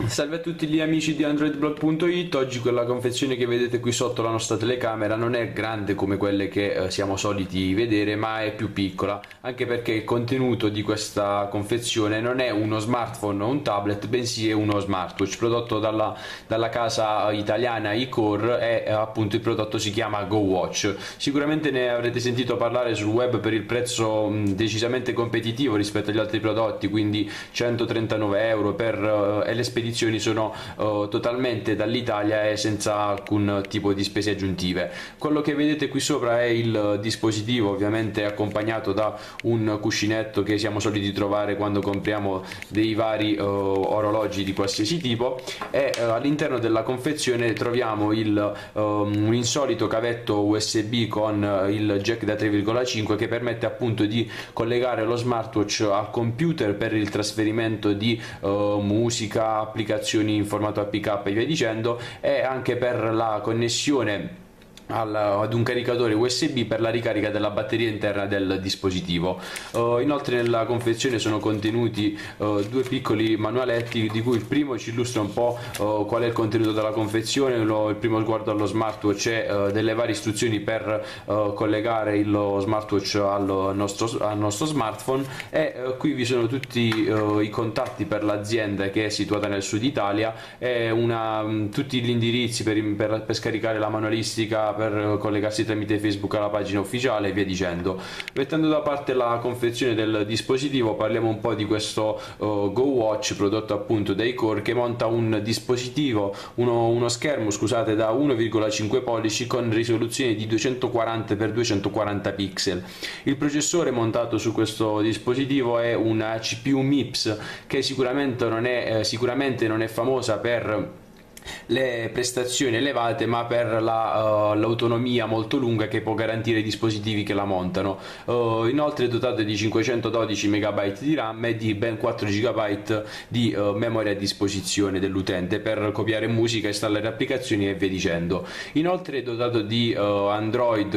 Salve a tutti gli amici di AndroidBlog.it. Oggi quella confezione che vedete qui sotto la nostra telecamera non è grande come quelle che siamo soliti vedere, ma è più piccola, anche perché il contenuto di questa confezione non è uno smartphone o un tablet, bensì è uno smartwatch prodotto dalla casa italiana iCore, e appunto il prodotto si chiama GoWatch. Sicuramente ne avrete sentito parlare sul web per il prezzo decisamente competitivo rispetto agli altri prodotti, quindi 139 euro e le spedizioni sono totalmente dall'Italia e senza alcun tipo di spese aggiuntive. Quello che vedete qui sopra è il dispositivo, ovviamente accompagnato da un cuscinetto che siamo soliti trovare quando compriamo dei vari orologi di qualsiasi tipo, e all'interno della confezione troviamo un insolito cavetto USB con il jack da 3,5 che permette appunto di collegare lo smartwatch al computer per il trasferimento di musica, applicazioni in formato APK e via dicendo, e anche per la connessione ad un caricatore USB per la ricarica della batteria interna del dispositivo. Inoltre nella confezione sono contenuti due piccoli manualetti, di cui il primo ci illustra un po' qual è il contenuto della confezione, il primo sguardo allo smartwatch e delle varie istruzioni per collegare lo smartwatch al nostro smartphone, e qui vi sono tutti i contatti per l'azienda che è situata nel sud Italia, e tutti gli indirizzi per scaricare la manualistica, per collegarsi tramite Facebook alla pagina ufficiale e via dicendo. Mettendo da parte la confezione del dispositivo, parliamo un po' di questo GoWatch prodotto appunto da iCore, che monta un dispositivo, uno schermo scusate, da 1,5 pollici con risoluzione di 240x240 pixel. Il processore montato su questo dispositivo è una CPU MIPS, che sicuramente non è famosa per le prestazioni elevate, ma per l'autonomia molto lunga che può garantire i dispositivi che la montano. Inoltre è dotata di 512 MB di RAM e di ben 4 GB di memoria a disposizione dell'utente per copiare musica, installare applicazioni e via dicendo. Inoltre è dotato di Android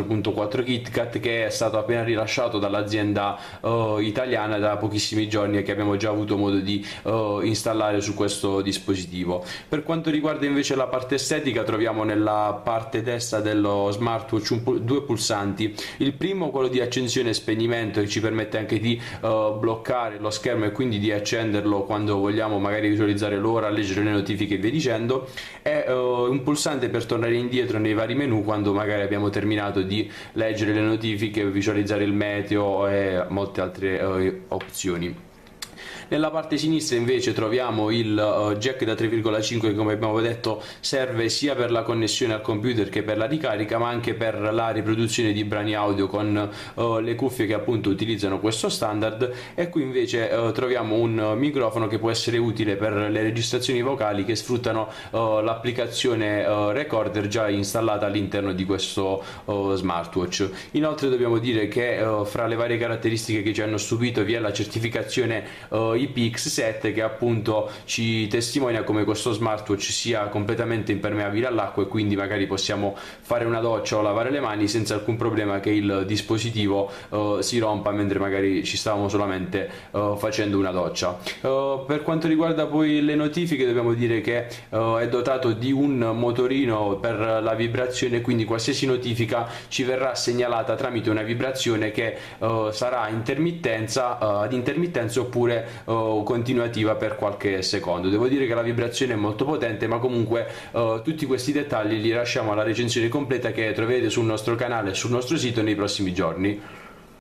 4.4 KitKat, che è stato appena rilasciato dall'azienda italiana da pochissimi giorni e che abbiamo già avuto modo di installare su questo dispositivo. Per quanto riguarda invece la parte estetica, troviamo nella parte destra dello smartwatch due pulsanti. Il primo, quello di accensione e spegnimento, che ci permette anche di bloccare lo schermo e quindi di accenderlo quando vogliamo magari visualizzare l'ora, leggere le notifiche e via dicendo, e un pulsante per tornare indietro nei vari menu quando magari abbiamo terminato di leggere le notifiche, visualizzare il meteo e molte altre opzioni. Nella parte sinistra invece troviamo il jack da 3,5 che, come abbiamo detto, serve sia per la connessione al computer che per la ricarica, ma anche per la riproduzione di brani audio con le cuffie che appunto utilizzano questo standard. E qui invece troviamo un microfono che può essere utile per le registrazioni vocali che sfruttano l'applicazione Recorder già installata all'interno di questo smartwatch. Inoltre dobbiamo dire che fra le varie caratteristiche che ci hanno stupito vi è la certificazione IPX7, che appunto ci testimonia come questo smartwatch sia completamente impermeabile all'acqua, e quindi magari possiamo fare una doccia o lavare le mani senza alcun problema che il dispositivo si rompa mentre magari ci stavamo solamente facendo una doccia. Per quanto riguarda poi le notifiche, dobbiamo dire che è dotato di un motorino per la vibrazione, quindi qualsiasi notifica ci verrà segnalata tramite una vibrazione che sarà ad intermittenza oppure continuativa per qualche secondo. Devo dire che la vibrazione è molto potente, ma comunque tutti questi dettagli li lasciamo alla recensione completa che troverete sul nostro canale e sul nostro sito nei prossimi giorni.